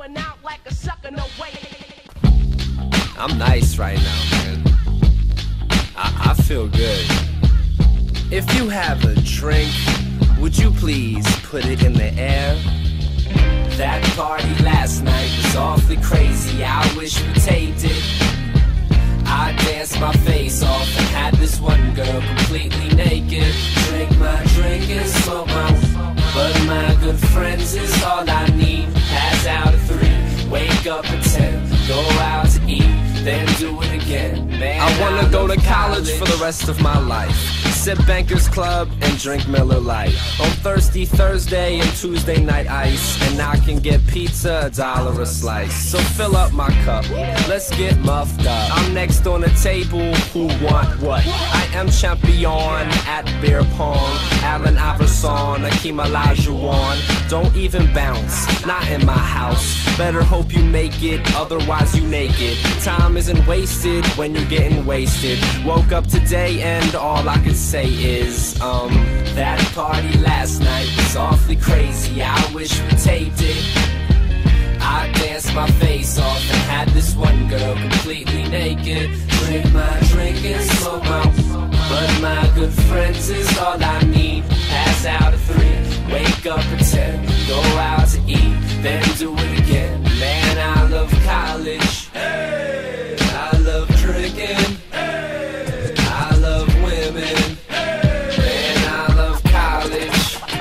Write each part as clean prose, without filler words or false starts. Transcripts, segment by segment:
going out like a sucker, no way. I'm nice right now, man. I feel good. If you have a drink, would you please put it in the air? That party last night was awfully crazy. I wish we taped it. I danced my face off and had this one girl completely naked. Drink my drink and smoke my weed, but my good friends is all I need. Pass out at 3, wake up at 10, go out to eat, then do it again. Man, I wanna go to college for the rest of my life. Sip Bankers Club and drink Miller Lite. On Thirsty Thursday and Tuesday night ice, and I can get pizza $1 a slice. So fill up my cup, let's get muffed up. I'm next on the table, who want what? I am champion at beer pong. Allen Iverson, Akeem Olajuwon. Don't even bounce, not in my house. Better hope you make it, otherwise you naked. Time isn't wasted when you're getting wasted. Woke up today and all I could say is, that party last night was awfully crazy. I wish we taped it. I danced my face off and had this one girl completely naked. Drink my drink and smoke my weed, but my good friends is all I need. Pass out at 3, wake up at 10, go out to eat, then do it again. Man, I love college. Hey. I love drinking. Hey. I love women. Hey. Man, I love college.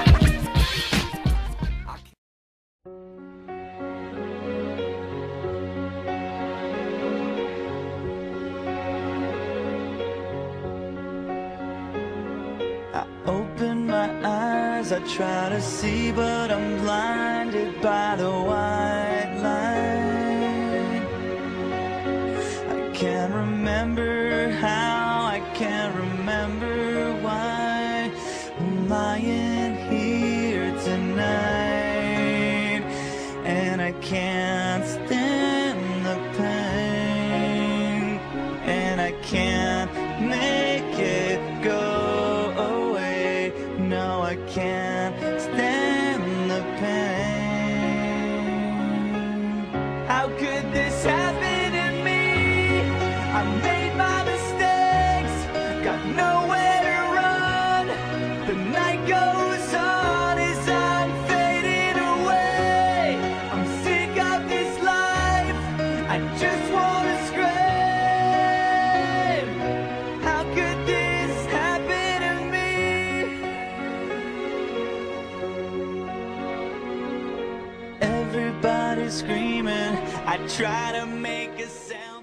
I open my eyes, I try to see, but I'm blinded by the white line. I can't remember how, I can't remember why I'm lying here tonight, and I can't stand the pain, and I can't make it go. No, I can't stand the pain. How could this happen to me? I made my mistakes, got nowhere to run. The night goes on as I'm fading away. I'm sick of this life, I just wanna scream. How could this happen to me? Everybody's screaming, I try to make a sound.